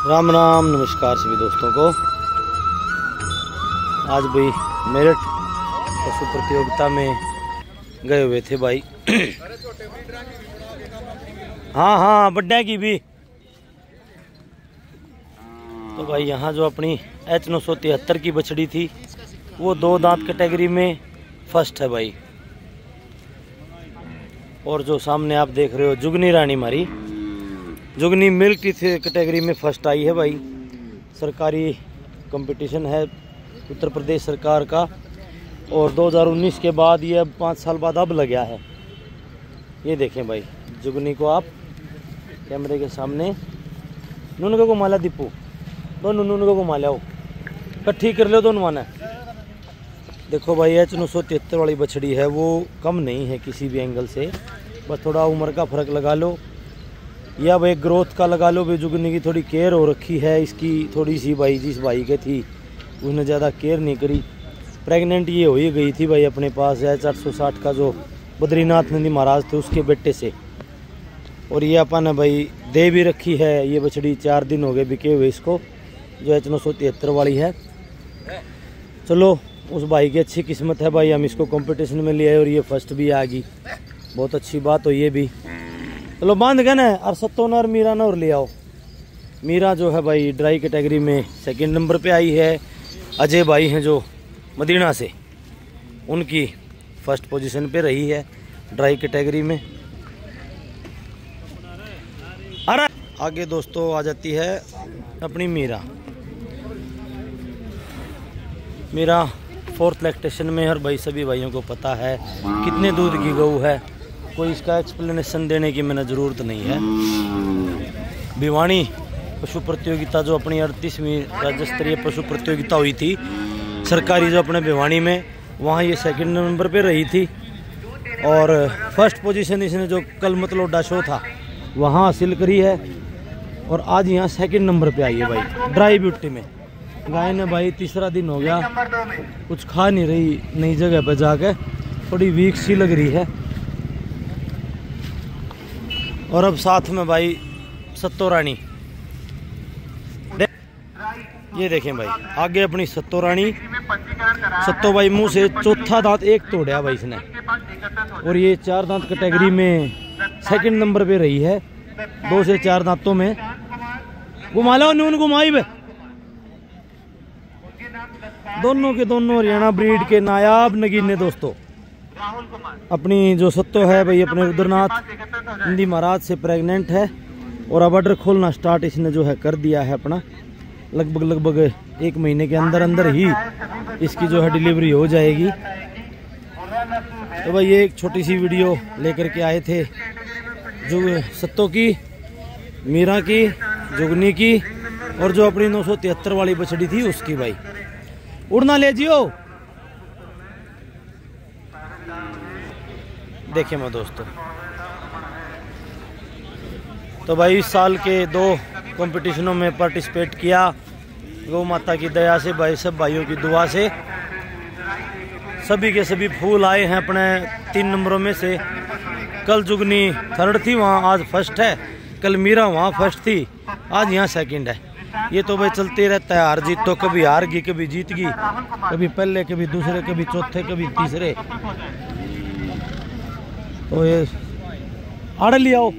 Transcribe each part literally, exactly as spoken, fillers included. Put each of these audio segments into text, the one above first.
राम राम नमस्कार सभी दोस्तों को। आज भाई मेरठ पशु प्रतियोगिता में गए हुए थे भाई। हाँ हाँ बड्डा की भी। तो भाई यहाँ जो अपनी एच नौ सौ तिहत्तर की बछड़ी थी वो दो दांत कैटेगरी में फर्स्ट है भाई। और जो सामने आप देख रहे हो जुगनी रानी मारी जुगनी मिल्क कैटेगरी में फर्स्ट आई है भाई। सरकारी कंपटीशन है उत्तर प्रदेश सरकार का और दो हज़ार उन्नीस के बाद ये अब पाँच साल बाद अब लग गया है। ये देखें भाई जुगनी को आप कैमरे के सामने। नून को घुमा ला दीपू, दोनों नून को घुमा लाओ, कट्ठी कर लो दोनों माना। देखो भाई एच नौ सौ तिहत्तर वाली बछड़ी है वो कम नहीं है किसी भी एंगल से, बस थोड़ा उम्र का फ़र्क लगा लो या भाई ग्रोथ का लगा लो। भी जुगनी की थोड़ी केयर हो रखी है, इसकी थोड़ी सी भाई जिस भाई के थी उसने ज़्यादा केयर नहीं करी। प्रेग्नेंट ये हो ही गई थी भाई अपने पास एच आठ सौ साठ का जो बद्रीनाथ नंदी महाराज थे उसके बेटे से। और ये अपन भाई दे भी रखी है। ये बछड़ी चार दिन हो गए बिके हुए इसको, जो एच नौ सौ तिहत्तर वाली है। चलो उस भाई की अच्छी किस्मत है भाई, हम इसको कंपटीशन में ले आए और ये फर्स्ट भी आ गई, बहुत अच्छी बात हो ये भी। चलो बांध गए ना। और सत्तो ना और मीरा ना और ले आओ। मीरा जो है भाई ड्राई कैटेगरी में सेकंड नंबर पे आई है। अजय भाई हैं जो मदीना से, उनकी फर्स्ट पोजीशन पे रही है ड्राई कैटेगरी में। अरे आगे दोस्तों आ जाती है अपनी मीरा। मीरा फोर्थ लैक्टेशन में, और भाई सभी भाइयों को पता है कितने दूध की गऊ है, कोई इसका एक्सप्लेनेशन देने की मैंने ज़रूरत नहीं है। भिवानी पशु प्रतियोगिता जो अपनी अड़तीसवीं राज्य स्तरीय पशु प्रतियोगिता हुई थी सरकारी जो अपने भिवानी में, वहाँ ये सेकंड नंबर पे रही थी। और फर्स्ट पोजीशन इसने जो कल मतलोडा शो था वहाँ हासिल करी है। और आज यहाँ सेकंड नंबर पे आई है भाई ड्राई ब्यूटी में। गाय ने भाई तीसरा दिन हो गया, कुछ खा नहीं रही नई जगह पे जाके, थोड़ी वीक सी लग रही है। और अब साथ में भाई सत्तो रानी, ये देखें भाई आगे अपनी सत्तो रानी। सत्तो भाई मुंह से चौथा दांत एक तोड़ा भाई इसने, और ये चार दांत कैटेगरी में सेकंड नंबर पे रही है। दो से चार दांतों में घुमा लो नून घुमाई बे। दोनों के दोनों हरियाणा ब्रीड के नायाब नगीने दोस्तों। अपनी जो सत्तो है भाई अपने रुद्रनाथ नंदी महाराज से प्रेग्नेंट है और अब ऑर्डर खोलना स्टार्ट इसने जो है कर दिया है अपना। लगभग लगभग एक महीने के अंदर अंदर ही इसकी जो है डिलीवरी हो जाएगी। तो भाई ये एक छोटी सी वीडियो लेकर के आए थे जो सत्तो की, मीरा की, जुगनी की और जो अपनी नौ सौ तिहत्तर वाली बछड़ी थी उसकी। भाई उड़ना ले जियो। देखिए मैं दोस्तों, तो भाई इस साल के दो कंपटीशनों में पार्टिसिपेट किया गौ माता की दया से भाई, सब भाइयों की दुआ से। सभी के सभी फूल आए हैं अपने तीन नंबरों में से। कल जुगनी थर्ड थी वहाँ, आज फर्स्ट है। कल मीरा वहाँ फर्स्ट थी, आज यहाँ सेकंड है। ये तो भाई चलते रहता है, हार जीत तो कभी हार गई कभी जीत गई, कभी पहले कभी दूसरे कभी चौथे कभी तीसरे। तो ये आड़ लिया हो।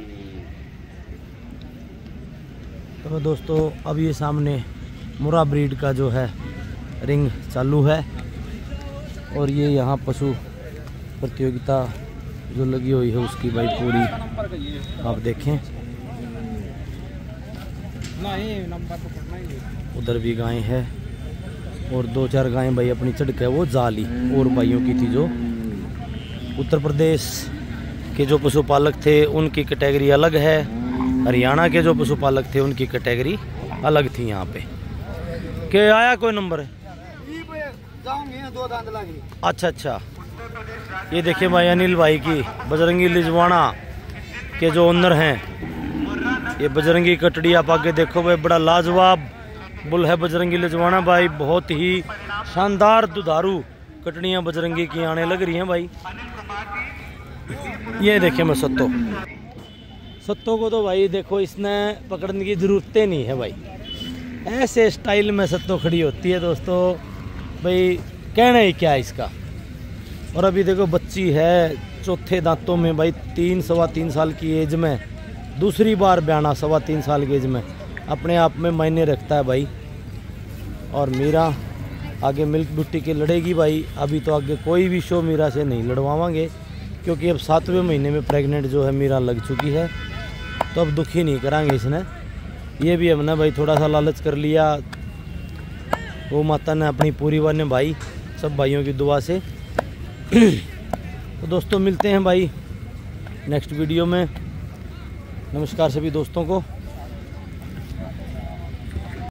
तो दोस्तों अब ये सामने मुरा ब्रीड का जो है रिंग चालू है और ये यहाँ पशु प्रतियोगिता जो लगी हुई है उसकी भाई पूरी आप देखें। उधर भी गाय है और दो चार गायें भाई अपनी चढ़ के वो जाली और भाइयों की थी जो उत्तर प्रदेश के जो पशुपालक थे उनकी कैटेगरी अलग है, हरियाणा के जो पशुपालक थे उनकी कैटेगरी अलग थी। यहाँ पे के आया कोई नंबर है? अच्छा अच्छा, ये देखिए भाई अनिल भाई की बजरंगी लिजवाना के जो ओनर हैं, ये बजरंगी कटड़ी आप आगे देखो भाई, बड़ा लाजवाब बुल है बजरंगी लिजवाना भाई। बहुत ही शानदार दुधारू कटड़ियाँ बजरंगी की आने लग रही हैं भाई। ये देखिए मैं सत्तो सत्तो को तो भाई देखो इसने पकड़ने की जरूरत नहीं है भाई, ऐसे स्टाइल में सत्तो खड़ी होती है दोस्तों, भाई कहना ही क्या है इसका। और अभी देखो बच्ची है चौथे दांतों में भाई, तीन सवा तीन साल की एज में दूसरी बार ब्याना, सवा तीन साल की एज में, अपने आप में मायने रखता है भाई। और मीरा आगे मिल्क ब्यूटी के लड़ेगी भाई। अभी तो आगे कोई भी शो मीरा से नहीं लड़वाएंगे, क्योंकि अब सातवें महीने में प्रेग्नेंट जो है मीरा लग चुकी है, तो अब दुखी नहीं करांगे इसने। ये भी हमने भाई थोड़ा सा लालच कर लिया, वो माता ने अपनी पूरी वन भाई, सब भाइयों की दुआ से। तो दोस्तों मिलते हैं भाई नेक्स्ट वीडियो में। नमस्कार सभी दोस्तों को।